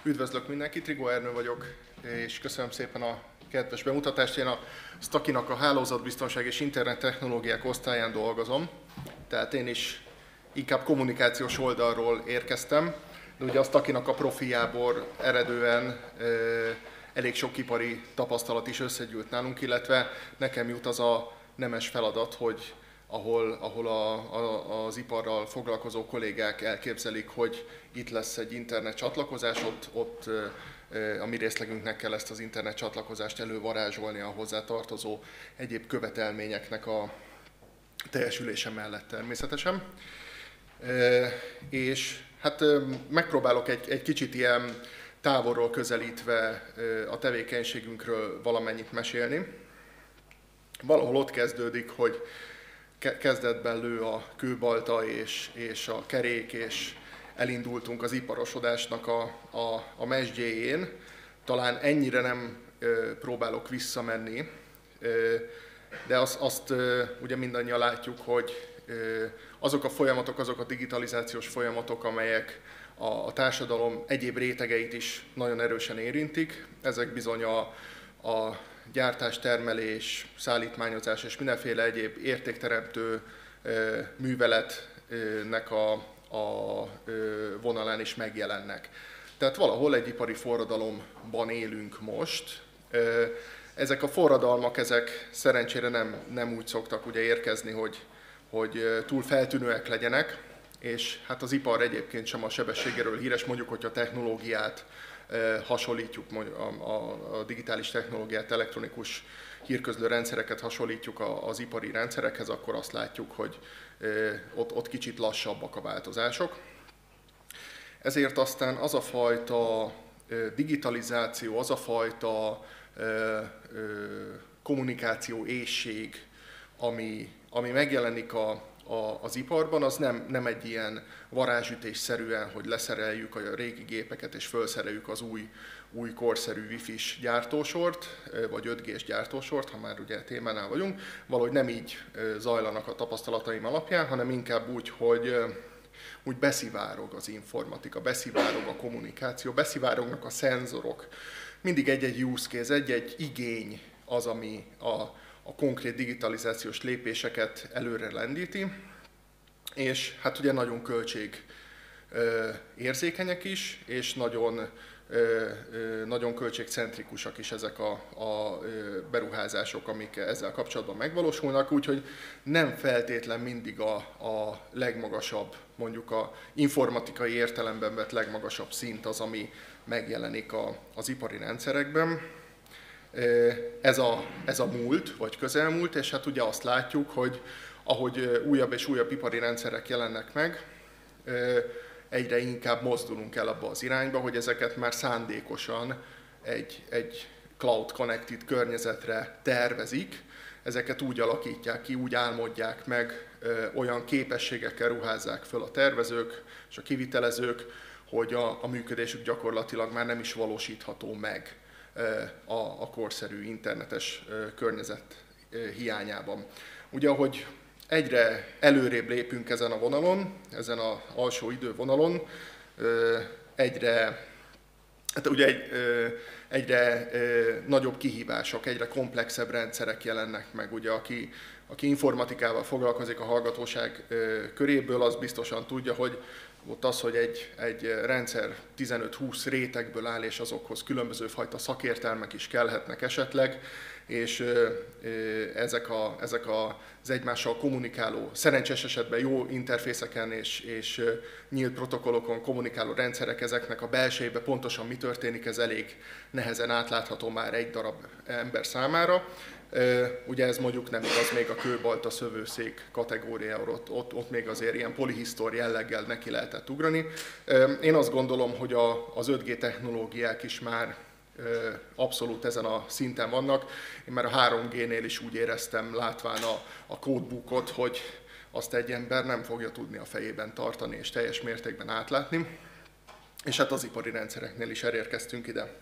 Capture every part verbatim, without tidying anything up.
Üdvözlök mindenkit, Rigó Ernő vagyok, és köszönöm szépen a kedves bemutatást. Én a Stakinak a hálózatbiztonság és internettechnológiák osztályán dolgozom, tehát én is inkább kommunikációs oldalról érkeztem, de ugye a Stakinak a profiából eredően elég sok ipari tapasztalat is összegyűlt nálunk, illetve nekem jut az a nemes feladat, hogy ahol, ahol a, a, az iparral foglalkozó kollégák elképzelik, hogy itt lesz egy internet csatlakozás, ott, ott a mi részlegünknek kell ezt az internet csatlakozást elővarázsolni a hozzá tartozó egyéb követelményeknek a teljesülése mellett természetesen. És hát megpróbálok egy, egy kicsit ilyen távolról közelítve a tevékenységünkről valamennyit mesélni. Valahol ott kezdődik, hogy kezdetben lő a kőbalta és, és a kerék, és elindultunk az iparosodásnak a, a, a mesdjéjén. Talán ennyire nem ö, próbálok visszamenni, ö, de azt, azt ö, ugye mindannyian látjuk, hogy ö, azok a folyamatok, azok a digitalizációs folyamatok, amelyek a, a társadalom egyéb rétegeit is nagyon erősen érintik, ezek bizony a, a gyártás, termelés, szállítmányozás és mindenféle egyéb értékteremtő ö, műveletnek a, a ö, vonalán is megjelennek. Tehát valahol egy ipari forradalomban élünk most. Ö, ezek a forradalmak, ezek szerencsére nem, nem úgy szoktak ugye érkezni, hogy, hogy túl feltűnőek legyenek, és hát az ipar egyébként sem a sebességéről híres, mondjuk, hogyha a technológiát hasonlítjuk, a, a, a digitális technológiát, elektronikus hírközlő rendszereket hasonlítjuk az ipari rendszerekhez, akkor azt látjuk, hogy ott, ott kicsit lassabbak a változások. Ezért aztán az a fajta digitalizáció, az a fajta kommunikáció éhség, ami, ami megjelenik a A, az iparban, az nem, nem egy ilyen varázsütésszerűen, hogy leszereljük a régi gépeket és felszereljük az új, új korszerű wifi-s gyártósort, vagy öt G-s gyártósort, ha már ugye témánál vagyunk. Valahogy nem így zajlanak a tapasztalataim alapján, hanem inkább úgy, hogy úgy beszivárog az informatika, beszivárog a kommunikáció, beszivárognak a szenzorok. Mindig egy-egy use case, egy-egy igény az, ami a a konkrét digitalizációs lépéseket előre lendíti, és hát ugye nagyon költség érzékenyek is, és nagyon, nagyon költségcentrikusak is ezek a, a beruházások, amik ezzel kapcsolatban megvalósulnak, úgyhogy nem feltétlen mindig a, a legmagasabb, mondjuk a informatikai értelemben vett legmagasabb szint az, ami megjelenik a, az ipari rendszerekben. Ez a, ez a múlt, vagy közelmúlt, és hát ugye azt látjuk, hogy ahogy újabb és újabb ipari rendszerek jelennek meg, egyre inkább mozdulunk el abba az irányba, hogy ezeket már szándékosan egy, egy cloud connected környezetre tervezik, ezeket úgy alakítják ki, úgy álmodják meg, olyan képességekkel ruházzák föl a tervezők és a kivitelezők, hogy a, a működésük gyakorlatilag már nem is valósítható meg A, a korszerű internetes környezet hiányában. Ugye, ahogy egyre előrébb lépünk ezen a vonalon, ezen az alsó idővonalon, egyre, hát ugye egy, egyre nagyobb kihívások, egyre komplexebb rendszerek jelennek meg. Ugye, aki, aki informatikával foglalkozik a hallgatóság köréből, az biztosan tudja, hogy ott az, hogy egy, egy rendszer tizenöt-húsz rétegből áll, és azokhoz különböző fajta szakértelmek is kellhetnek esetleg, és ezek, a, ezek az egymással kommunikáló, szerencsés esetben jó interfészeken és, és nyílt protokollokon kommunikáló rendszerek, ezeknek a belsejébe pontosan mi történik, ez elég nehezen átlátható már egy darab ember számára. Ugye ez mondjuk nem igaz még a kőbalta szövőszék kategóriára, ott, ott, ott még azért ilyen polihisztor jelleggel neki lehetett ugrani. Én azt gondolom, hogy a, az öt G technológiák is már abszolút ezen a szinten vannak. Én már a három G-nél is úgy éreztem, látván a, a codebookot, hogy azt egy ember nem fogja tudni a fejében tartani és teljes mértékben átlátni. És hát az ipari rendszereknél is elérkeztünk ide.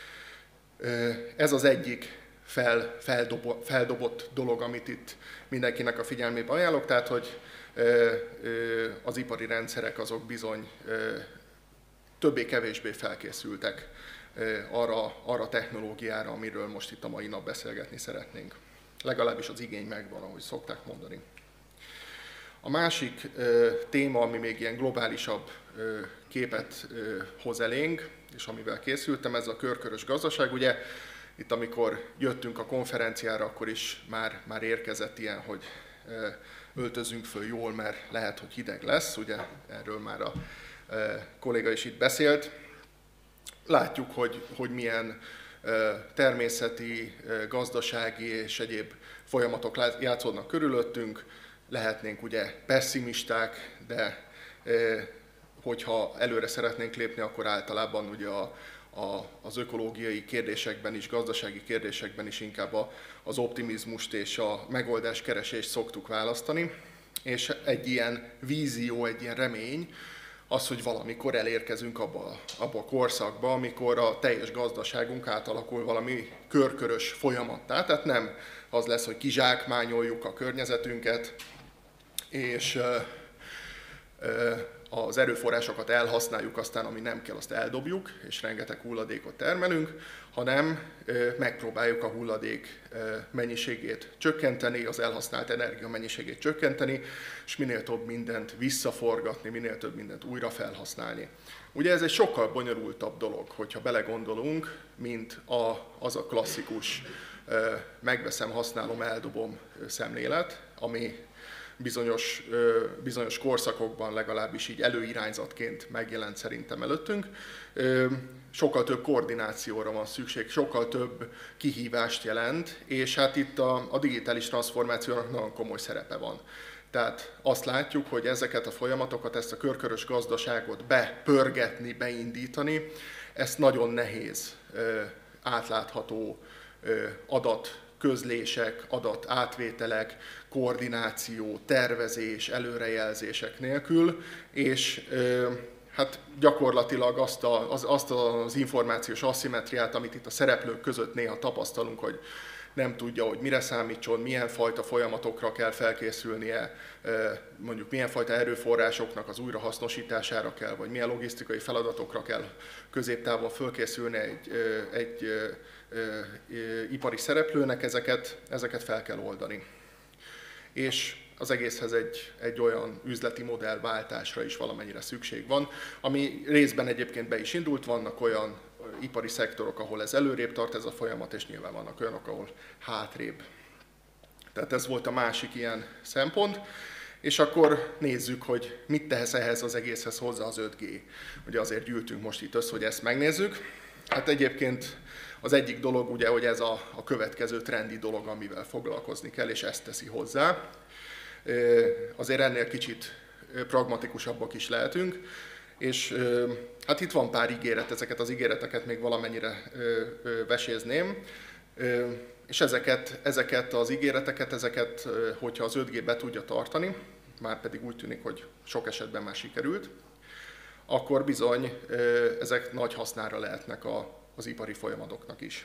Ez az egyik fel, feldobott, feldobott dolog, amit itt mindenkinek a figyelmébe ajánlok, tehát hogy az ipari rendszerek azok bizony többé-kevésbé felkészültek arra, arra a technológiára, amiről most itt a mai nap beszélgetni szeretnénk. Legalábbis az igény megvan, ahogy szokták mondani. A másik ö, téma, ami még ilyen globálisabb ö, képet ö, hoz elénk, és amivel készültem, ez a körkörös gazdaság. Ugye itt, amikor jöttünk a konferenciára, akkor is már, már érkezett ilyen, hogy ö, öltözünk föl jól, mert lehet, hogy hideg lesz. Ugye erről már a ö, kolléga is itt beszélt. Látjuk, hogy, hogy milyen ö, természeti, ö, gazdasági és egyéb folyamatok játszódnak körülöttünk. Lehetnénk ugye pessimisták, de hogyha előre szeretnénk lépni, akkor általában ugye a, a, az ökológiai kérdésekben is, gazdasági kérdésekben is inkább a, az optimizmust és a megoldáskeresést szoktuk választani. És egy ilyen vízió, egy ilyen remény az, hogy valamikor elérkezünk abba, abba a korszakba, amikor a teljes gazdaságunk átalakul valami körkörös folyamattá. Tehát nem az lesz, hogy kizsákmányoljuk a környezetünket, és az erőforrásokat elhasználjuk, aztán ami nem kell, azt eldobjuk, és rengeteg hulladékot termelünk, hanem megpróbáljuk a hulladék mennyiségét csökkenteni, az elhasznált energia mennyiségét csökkenteni, és minél több mindent visszaforgatni, minél több mindent újra felhasználni. Ugye ez egy sokkal bonyolultabb dolog, hogyha belegondolunk, mint a, az a klasszikus megveszem, használom, eldobom szemlélet, ami bizonyos, bizonyos korszakokban legalábbis így előirányzatként megjelent szerintem előttünk. Sokkal több koordinációra van szükség, sokkal több kihívást jelent, és hát itt a, a digitális transformációnak nagyon komoly szerepe van. Tehát azt látjuk, hogy ezeket a folyamatokat, ezt a körkörös gazdaságot bepörgetni, beindítani, ezt nagyon nehéz, átlátható adat közlések, adat átvételek, koordináció, tervezés, előrejelzések nélkül, és hát gyakorlatilag azt, a, az, azt az információs aszimmetriát, amit itt a szereplők között néha tapasztalunk, hogy nem tudja, hogy mire számítson, milyen fajta folyamatokra kell felkészülnie, mondjuk milyen fajta erőforrásoknak az újrahasznosítására kell, vagy milyen logisztikai feladatokra kell középtávon fölkészülni egy, egy, egy ipari szereplőnek, ezeket, ezeket fel kell oldani. És az egészhez egy, egy olyan üzleti modellváltásra is valamennyire szükség van, ami részben egyébként be is indult, vannak olyan ipari szektorok, ahol ez előrébb tart ez a folyamat, és nyilván vannak olyanok, ahol hátrébb. Tehát ez volt a másik ilyen szempont. És akkor nézzük, hogy mit tehez ehhez az egészhez hozzá az öt G. Ugye azért gyűltünk most itt össze, hogy ezt megnézzük. Hát egyébként az egyik dolog, ugye, hogy ez a, a következő trendi dolog, amivel foglalkozni kell, és ezt teszi hozzá. Azért ennél kicsit pragmatikusabbak is lehetünk. És hát itt van pár ígéret, ezeket az ígéreteket még valamennyire vesézném. És ezeket, ezeket az ígéreteket, ezeket, hogyha az öt G be tudja tartani, már pedig úgy tűnik, hogy sok esetben már sikerült, akkor bizony ezek nagy hasznára lehetnek a, az ipari folyamatoknak is.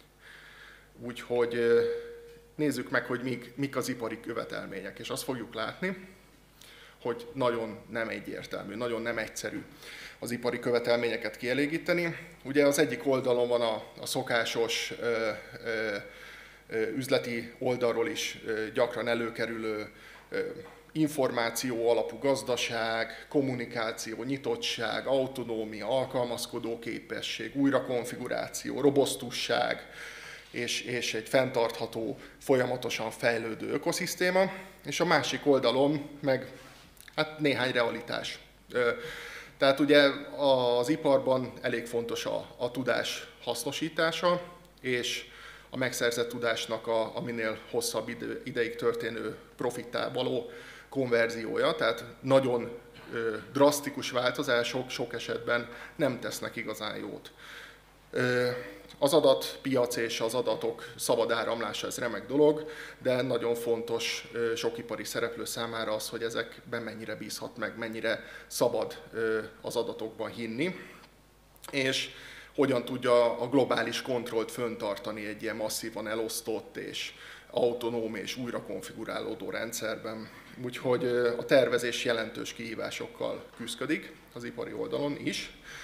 Úgyhogy nézzük meg, hogy mik, mik az ipari követelmények, és azt fogjuk látni, hogy nagyon nem egyértelmű, nagyon nem egyszerű az ipari követelményeket kielégíteni. Ugye az egyik oldalon van a, a szokásos ö, ö, ö, üzleti oldalról is ö, gyakran előkerülő ö, információ alapú gazdaság, kommunikáció, nyitottság, autonómia, alkalmazkodó képesség, újrakonfiguráció, robosztusság, és, és egy fenntartható, folyamatosan fejlődő ökoszisztéma. És a másik oldalon meg hát néhány realitás. Tehát ugye az iparban elég fontos a, a tudás hasznosítása, és a megszerzett tudásnak a, a minél hosszabb idő, ideig történő profittá való konverziója, tehát nagyon ö, drasztikus változások sok esetben nem tesznek igazán jót. Ö, Az adatpiac és az adatok szabad áramlása, ez remek dolog, de nagyon fontos sok ipari szereplő számára az, hogy ezekben mennyire bízhat meg, mennyire szabad az adatokban hinni, és hogyan tudja a globális kontrollt föntartani egy ilyen masszívan elosztott és autonóm és újra konfigurálódó rendszerben. Úgyhogy a tervezés jelentős kihívásokkal küszködik az ipari oldalon is.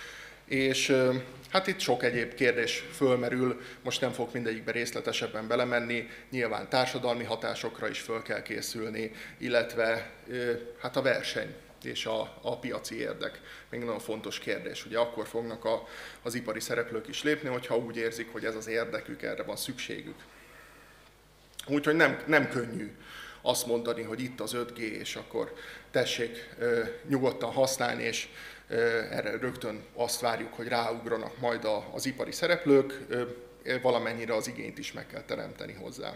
És hát itt sok egyéb kérdés fölmerül, most nem fogok mindegyikbe részletesebben belemenni, nyilván társadalmi hatásokra is föl kell készülni, illetve hát a verseny és a, a piaci érdek. Még nagyon fontos kérdés, ugye akkor fognak a, az ipari szereplők is lépni, hogyha úgy érzik, hogy ez az érdekük, erre van szükségük. Úgyhogy nem, nem könnyű azt mondani, hogy itt az öt G, és akkor tessék nyugodtan használni, és erre rögtön azt várjuk, hogy ráugranak majd az ipari szereplők, valamennyire az igényt is meg kell teremteni hozzá.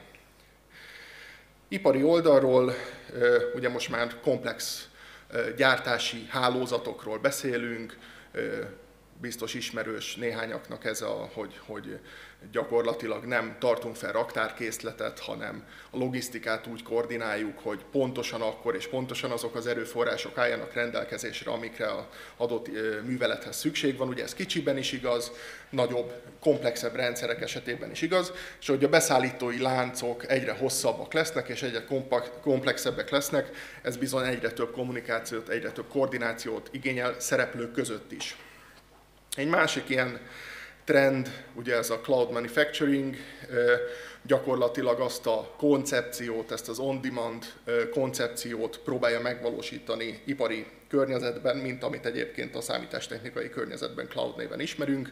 Ipari oldalról ugye most már komplex gyártási hálózatokról beszélünk, biztos ismerős néhányaknak ez, a, hogy, hogy gyakorlatilag nem tartunk fel raktárkészletet, hanem a logisztikát úgy koordináljuk, hogy pontosan akkor és pontosan azok az erőforrások álljanak rendelkezésre, amikre az adott művelethez szükség van. Ugye ez kicsiben is igaz, nagyobb, komplexebb rendszerek esetében is igaz, és hogy a beszállítói láncok egyre hosszabbak lesznek, és egyre komplexebbek lesznek, ez bizony egyre több kommunikációt, egyre több koordinációt igényel szereplők között is. Egy másik ilyen trend, ugye ez a cloud manufacturing, gyakorlatilag azt a koncepciót, ezt az on-demand koncepciót próbálja megvalósítani ipari környezetben, mint amit egyébként a számítástechnikai környezetben cloud néven ismerünk.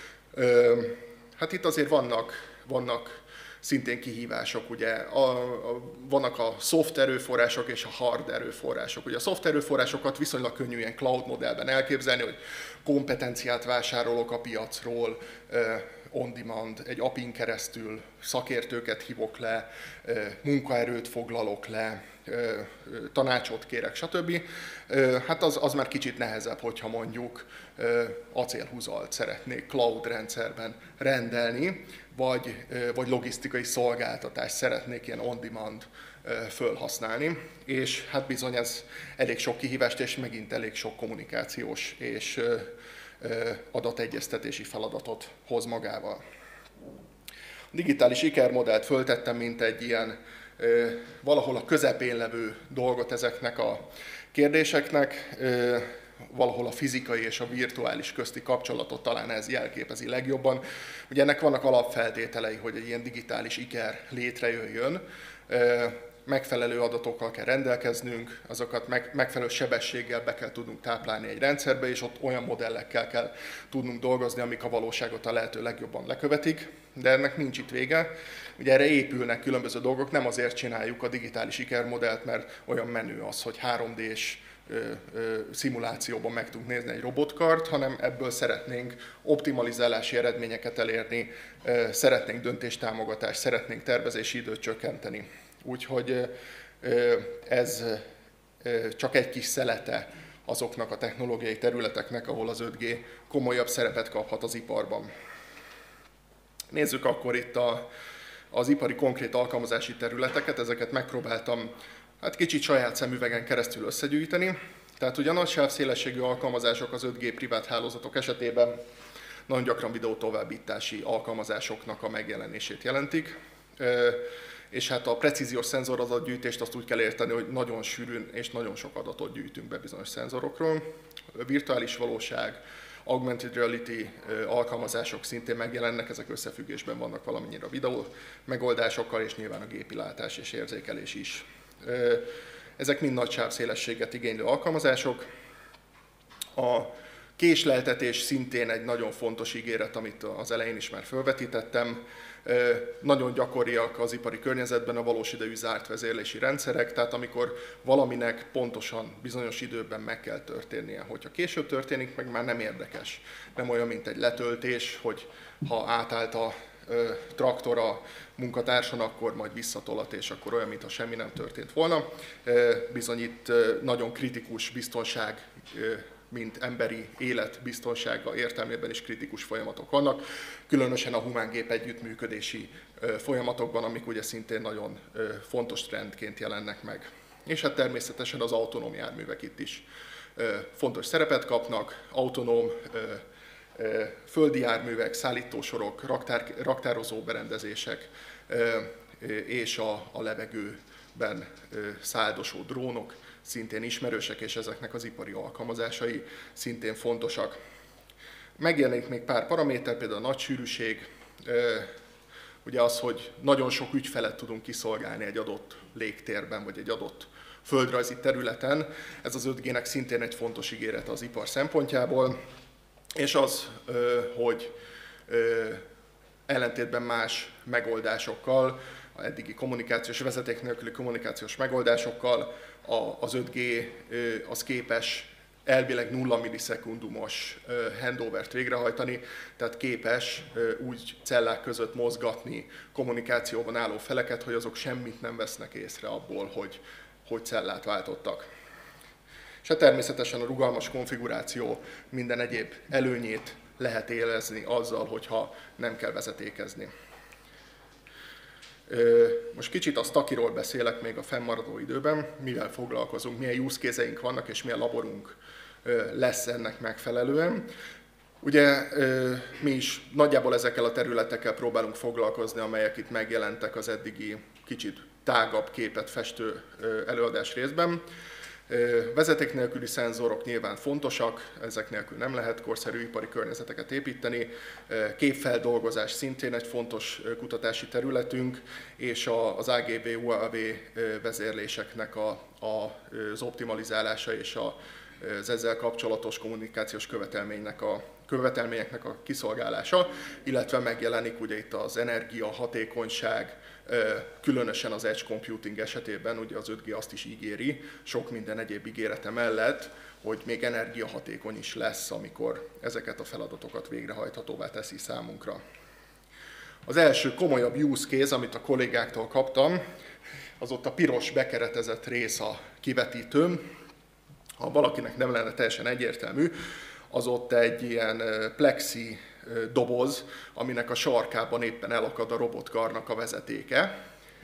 Hát itt azért vannak, vannak szintén kihívások, ugye a, a, vannak a soft erőforrások és a hard erőforrások. Ugye a soft erőforrásokat viszonylag könnyű ilyen cloud modellben elképzelni, hogy kompetenciát vásárolok a piacról, on-demand, egy apin keresztül szakértőket hívok le, munkaerőt foglalok le, tanácsot kérek, stb. Hát az, az már kicsit nehezebb, hogyha mondjuk acélhúzalt szeretnék cloud rendszerben rendelni, vagy, vagy logisztikai szolgáltatást szeretnék ilyen on-demand fölhasználni, és hát bizony ez elég sok kihívást és megint elég sok kommunikációs és adategyeztetési feladatot hoz magával. A digitális ikermodellt föltettem, mint egy ilyen valahol a közepén levő dolgot ezeknek a kérdéseknek, valahol a fizikai és a virtuális közti kapcsolatot talán ez jelképezi legjobban. Ugye ennek vannak alapfeltételei, hogy egy ilyen digitális iker létrejöjjön. Megfelelő adatokkal kell rendelkeznünk, azokat meg, megfelelő sebességgel be kell tudnunk táplálni egy rendszerbe, és ott olyan modellekkel kell tudnunk dolgozni, amik a valóságot a lehető legjobban lekövetik, de ennek nincs itt vége. Ugye erre épülnek különböző dolgok, nem azért csináljuk a digitális ikermodellt, mert olyan menő az, hogy három dés szimulációban meg tudunk nézni egy robotkart, hanem ebből szeretnénk optimalizálási eredményeket elérni, szeretnénk döntéstámogatást, szeretnénk tervezési időt csökkenteni. Úgyhogy ez csak egy kis szelete azoknak a technológiai területeknek, ahol az öt G komolyabb szerepet kaphat az iparban. Nézzük akkor itt a, az ipari konkrét alkalmazási területeket, ezeket megpróbáltam hát kicsit saját szemüvegen keresztül összegyűjteni. Tehát ugye a nagy sávszélességű alkalmazások az öt G privát hálózatok esetében nagyon gyakran videótovábbítási alkalmazásoknak a megjelenését jelentik. És hát a precíziós szenzoradatgyűjtést azt úgy kell érteni, hogy nagyon sűrűn és nagyon sok adatot gyűjtünk be bizonyos szenzorokról. A virtuális valóság, augmented reality alkalmazások szintén megjelennek, ezek összefüggésben vannak valamennyire a videó megoldásokkal, és nyilván a gépi látás és érzékelés is. Ezek mind nagy sávszélességet igénylő alkalmazások. A késleltetés szintén egy nagyon fontos ígéret, amit az elején is már felvetítettem. Nagyon gyakoriak az ipari környezetben a valós idejű zárt vezérlési rendszerek, tehát amikor valaminek pontosan bizonyos időben meg kell történnie. Hogyha később történik, meg már nem érdekes. Nem olyan, mint egy letöltés, hogy ha átállt a traktor a munkatárson, akkor majd visszatolat, és akkor olyan, mintha semmi nem történt volna. Bizony itt nagyon kritikus biztonság, mint emberi élet biztonsága értelmében is kritikus folyamatok vannak, különösen a humán-gép együttműködési folyamatokban, amik ugye szintén nagyon fontos trendként jelennek meg. És hát természetesen az autonóm járművek itt is fontos szerepet kapnak, autonóm földi járművek, szállítósorok, raktár, raktározó berendezések és a, a levegőben száldosó drónok szintén ismerősek, és ezeknek az ipari alkalmazásai szintén fontosak. Megjelenik még pár paraméter, például a nagy sűrűség, ugye az, hogy nagyon sok ügyfelet tudunk kiszolgálni egy adott légtérben, vagy egy adott földrajzi területen. Ez az öt G-nek szintén egy fontos ígérete az ipar szempontjából, és az, hogy ellentétben más megoldásokkal, a eddigi kommunikációs vezeték nélküli kommunikációs megoldásokkal az öt G az képes elvileg nulla millisekundumos handovert végrehajtani, tehát képes úgy cellák között mozgatni kommunikációban álló feleket, hogy azok semmit nem vesznek észre abból, hogy, hogy cellát váltottak. És hát természetesen a rugalmas konfiguráció minden egyéb előnyét lehet élezni azzal, hogyha nem kell vezetékezni. Most kicsit a Stackyról beszélek még a fennmaradó időben, mivel foglalkozunk, milyen use case-eink vannak és milyen laborunk lesz ennek megfelelően. Ugye mi is nagyjából ezekkel a területekkel próbálunk foglalkozni, amelyek itt megjelentek az eddigi kicsit tágabb képet festő előadás részben. Vezeték nélküli szenzorok nyilván fontosak, ezek nélkül nem lehet korszerű ipari környezeteket építeni. Képfeldolgozás szintén egy fontos kutatási területünk, és az á gé vé u á vé vezérléseknek a, a, az optimalizálása és a, az ezzel kapcsolatos kommunikációs követelménynek a, követelményeknek a kiszolgálása, illetve megjelenik ugye itt az energia, hatékonyság, különösen az edge computing esetében, ugye az öt G azt is ígéri, sok minden egyéb ígérete mellett, hogy még energiahatékony is lesz, amikor ezeket a feladatokat végrehajthatóvá teszi számunkra. Az első komolyabb use case, amit a kollégáktól kaptam, az ott a piros bekeretezett rész a kivetítőm. Ha valakinek nem lenne teljesen egyértelmű, az ott egy ilyen plexi doboz, aminek a sarkában éppen elakad a robotkarnak a vezetéke,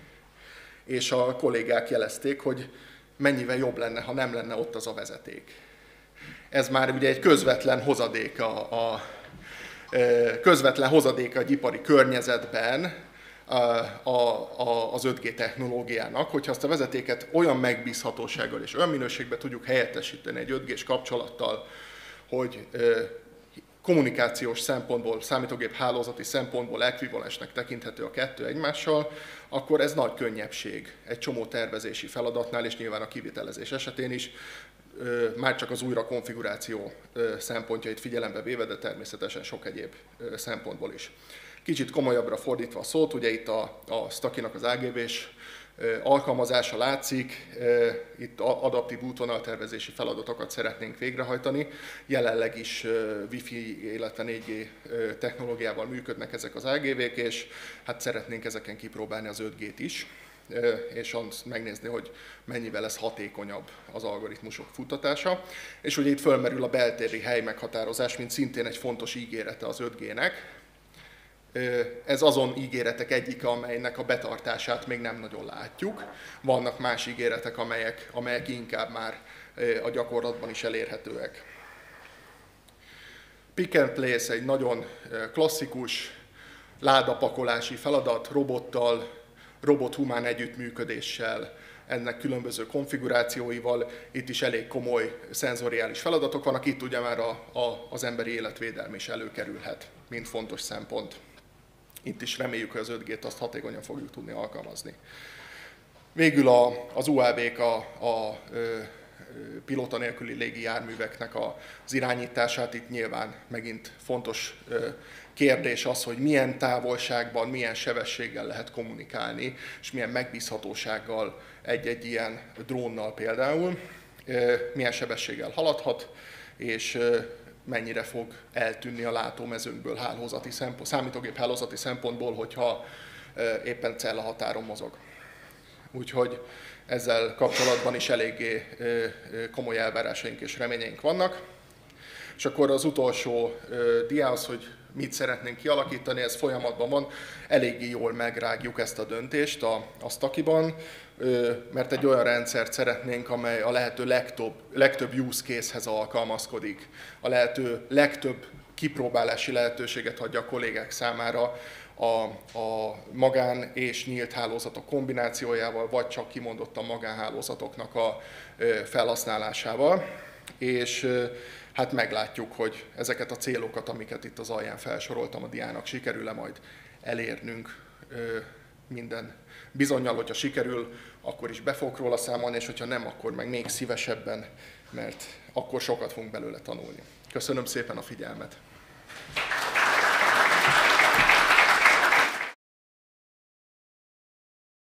és a kollégák jelezték, hogy mennyivel jobb lenne, ha nem lenne ott az a vezeték. Ez már ugye egy közvetlen hozadék a, a közvetlen hozadék egy ipari környezetben a, a, az öt G technológiának, hogyha azt a vezetéket olyan megbízhatósággal és olyan minőségben tudjuk helyettesíteni egy öt G-s kapcsolattal, hogy kommunikációs szempontból, számítógép hálózati szempontból ekvivalensnek tekinthető a kettő egymással, akkor ez nagy könnyebbség egy csomó tervezési feladatnál, és nyilván a kivitelezés esetén is, már csak az újra konfiguráció szempontjait figyelembe véve, de természetesen sok egyéb szempontból is. Kicsit komolyabbra fordítva a szót, ugye itt a, a Stackynak az á gé vé-s alkalmazása látszik, itt adaptív útvonaltervezési feladatokat szeretnénk végrehajtani. Jelenleg is Wi-Fi, illetve négy G technológiával működnek ezek az á gé vé-k, és hát szeretnénk ezeken kipróbálni az öt G-t is, és azt megnézni, hogy mennyivel lesz hatékonyabb az algoritmusok futtatása. És ugye itt fölmerül a beltéri hely meghatározás, mint szintén egy fontos ígérete az öt G-nek. Ez azon ígéretek egyike, amelynek a betartását még nem nagyon látjuk. Vannak más ígéretek, amelyek, amelyek inkább már a gyakorlatban is elérhetőek. Pick and place egy nagyon klasszikus ládapakolási feladat, robottal, robot-humán együttműködéssel, ennek különböző konfigurációival. Itt is elég komoly szenzoriális feladatok vannak, itt ugye már a, a, az emberi életvédelme is előkerülhet, mint fontos szempont. Itt is reméljük, hogy az öt G-t azt hatékonyan fogjuk tudni alkalmazni. Végül a, az u á vé-k a, a pilóta nélküli légi járműveknek az irányítását, itt nyilván megint fontos kérdés az, hogy milyen távolságban, milyen sebességgel lehet kommunikálni, és milyen megbízhatósággal egy-egy ilyen drónnal például, milyen sebességgel haladhat, és mennyire fog eltűnni a látómezőnkből hálózati szempont, számítógép hálózati szempontból, hogyha éppen cellahatáron mozog. Úgyhogy ezzel kapcsolatban is eléggé komoly elvárásaink és reményeink vannak. És akkor az utolsó diához, hogy mit szeretnénk kialakítani, ez folyamatban van, eléggé jól megrágjuk ezt a döntést a, a Stackyban, mert egy olyan rendszert szeretnénk, amely a lehető legtöbb, legtöbb use case-hez alkalmazkodik, a lehető legtöbb kipróbálási lehetőséget adja a kollégák számára a, a magán és nyílt hálózatok kombinációjával, vagy csak kimondottan magánhálózatoknak a felhasználásával. És hát meglátjuk, hogy ezeket a célokat, amiket itt az alján felsoroltam a diának, sikerül-e majd elérnünk minden bizonnyal, hogyha sikerül, akkor is be fogok róla számolni, és hogyha nem, akkor meg még szívesebben, mert akkor sokat fogunk belőle tanulni. Köszönöm szépen a figyelmet!